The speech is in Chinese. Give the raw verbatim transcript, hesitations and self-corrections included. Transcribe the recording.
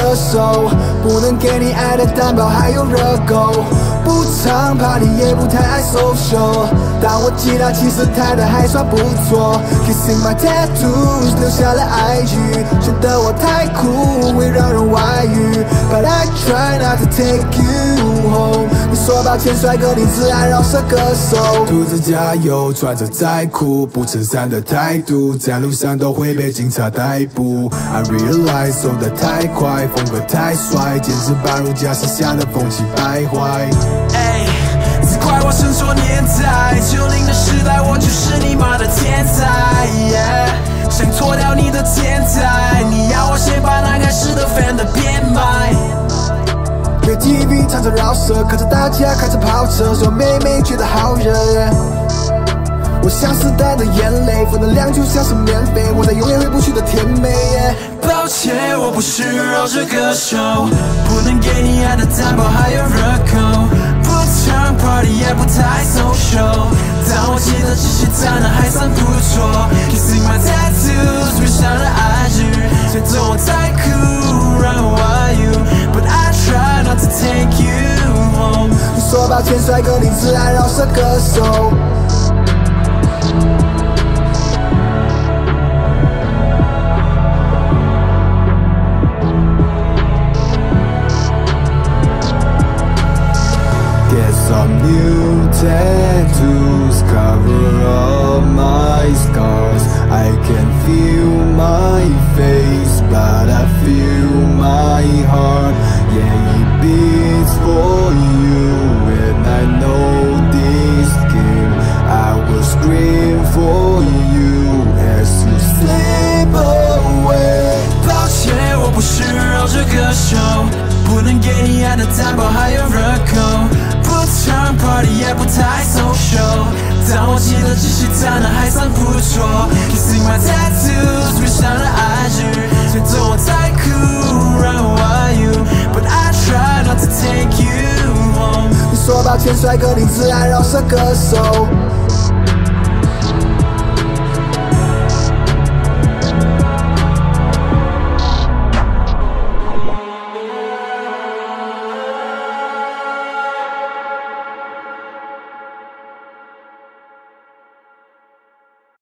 歌手，不能给你爱的蛋堡还有热狗。不常 party 也不太爱 social， 但我吉他其实弹得还算不错。Kissing my tattoos 留下了 I G， 觉得我太酷会让人外遇 ，But I try not to take you home。你说抱歉，帅哥，你只爱饶舌歌手。兔子加油，穿着再酷，不撑伞的态度，在路上都会被警察逮捕。I realize 走得太快，风格太帅，简直把儒家思想的风气败坏。 哎，只怪我成熟年代，九零的时代，我就是你妈的天才。Yeah， 想脱掉你的天才，你要我先把那开始的 fan 的变卖。 K T V 唱着饶舌，看着大家开着跑车，说妹妹觉得好热。我像是带的眼泪，负能量就像是免费，我在永远回不去的甜美。 抱歉，我不是饶舌歌手，不能给你爱的蛋堡还有热狗。不常 party 也不太 social， 但我记得这些弹得还算不错。Kissing my tattoos 留下了 I G， 觉得我太酷让我爱 you，But I try not to take you home。 你说抱歉，帅哥，你只爱饶舌歌手。Get some new tattoos, cover up my scars. I can feel my face, but I feel my heart. Yeah, it beats for you, and I know this game. I will scream for you as you slip away. 抱歉，我不是饶舌歌手，不能给你爱的蛋堡还有热狗。不常 party 也不太 social， 但我记得这些弹得还算不错。Kissing my tattoos 留下了 I G， 觉得我太酷让我爱 you，But I try not to take you home。 你说抱歉，帅哥，你只爱饶舌歌手。